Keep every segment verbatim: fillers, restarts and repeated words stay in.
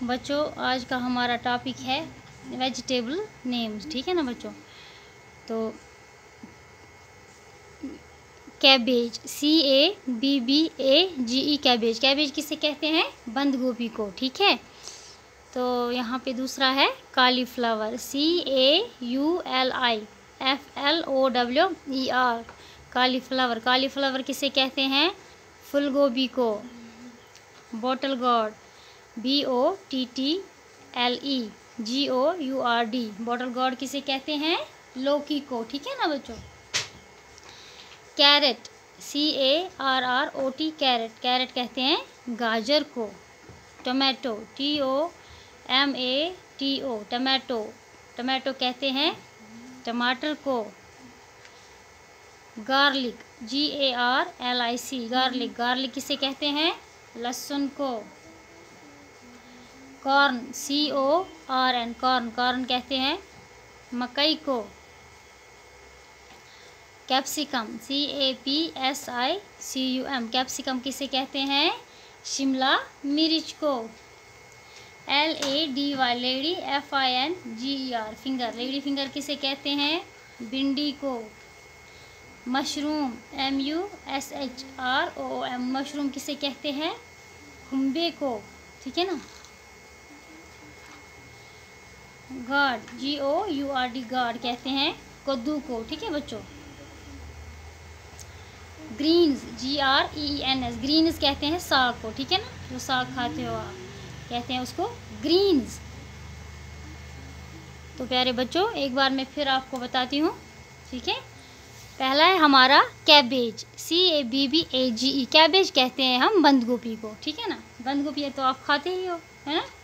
बच्चों आज का हमारा टॉपिक है वेजिटेबल नेम्स, ठीक है ना बच्चों। तो cabbage, C A B B A G E, cabbage. Cabbage किसे कहते हैं? बंद गोभी को, ठीक है। तो यहाँ पे दूसरा है cauliflower, C A U L I F L O W E R, cauliflower. Cauliflower किसे कहते हैं? फूल गोभी को। Bottle gourd, B O T T L E G O U R D, bottle gourd किसे कहते हैं? लौकी को, ठीक है ना बच्चों। Carrot, C A R R O T, carrot. Carrot कहते हैं गाजर को। Tomato, T O M A T O, tomato. Tomato कहते हैं टमाटर को। Garlic, G A R L I C, garlic. Garlic किसे कहते हैं? लहसुन को। Corn, C O R N, corn. Corn कहते हैं मकई को। Capsicum, C A P S I C U M, capsicum किसे कहते हैं? शिमला मिर्च को। L A D Y, lady, F I N G E R, finger. Lady finger किसे कहते हैं? भिंडी को। Mushroom, M U S H R O M, mushroom किसे कहते हैं? खुम्बे को, ठीक है ना। Gourd, G O U R D, gourd कहते हैं कद्दू को, ठीक है बच्चों। Greens, G R E N S, greens कहते हैं साग को, ठीक है ना। जो साग खाते हो आप, कहते हैं उसको ग्रीन्स। तो प्यारे बच्चों एक बार मैं फिर आपको बताती हूँ, ठीक है। पहला है हमारा cabbage, C A B B A G E, cabbage कहते हैं हम बंद गोभी को, ठीक है ना। बंद गोभी तो आप खाते ही हो, है ना।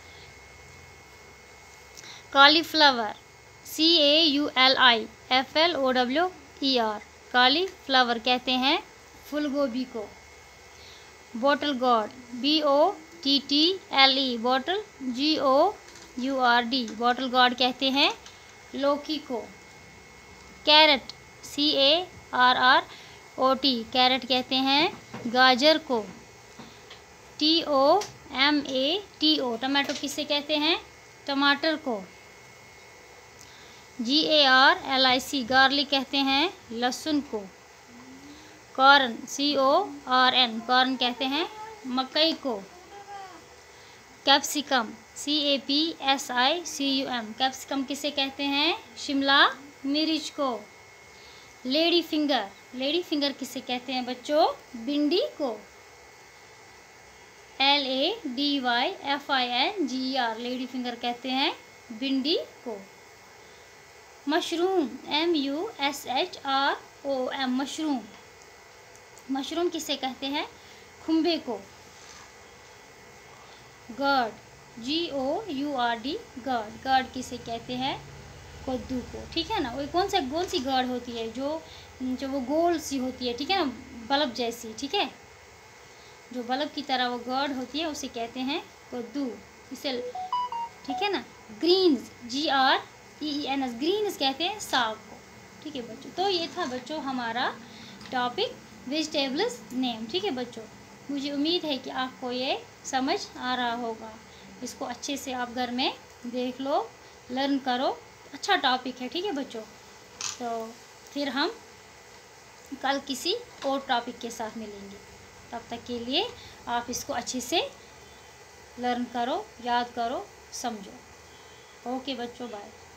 Cauliflower, C A U L I F L O W E R, cauliflower कहते हैं फूल गोभी को। Bottle gourd, B O T T L E, bottle, G O U R D, bottle gourd कहते हैं लौकी को। Carrot, C A R R O T, carrot कहते हैं गाजर को। T O M A T O, tomato किसे कहते हैं? टमाटर को। G A R L I C, garlic कहते हैं लहसुन को। Corn, C O R N, corn कहते हैं मकई को। Capsicum, C A P S I C U M, capsicum किसे कहते हैं? शिमला मिर्च को। लेडी फिंगर, लेडी फिंगर किसे कहते हैं बच्चों? भिंडी को। L A D Y F I N G R, lady finger कहते हैं भिंडी को। Mushroom, M U S H R O M, mushroom. Mushroom किसे कहते हैं? खुम्बे को। Gourd, G O U R D, gourd. Gourd किसे कहते हैं? कद्दू को, ठीक है ना। वो कौन सा कौन सी गार्ड होती है? जो जो वो गोल सी होती है, ठीक है ना, बल्ब जैसी, ठीक है। जो बल्ब की तरह वो गार्ड होती है उसे कहते हैं कद्दू, इसे, ठीक है ना। Greens, G R E N S, greens कहते हैं साग को, ठीक है बच्चों। तो ये था बच्चों हमारा टॉपिक वेजिटेबल्स नेम, ठीक है बच्चों। मुझे उम्मीद है कि आपको ये समझ आ रहा होगा। इसको अच्छे से आप घर में देख लो, लर्न करो। अच्छा टॉपिक है, ठीक है बच्चों। तो फिर हम कल किसी और टॉपिक के साथ मिलेंगे। तब तक के लिए आप इसको अच्छे से लर्न करो, याद करो, समझो। ओके बच्चों, बाय।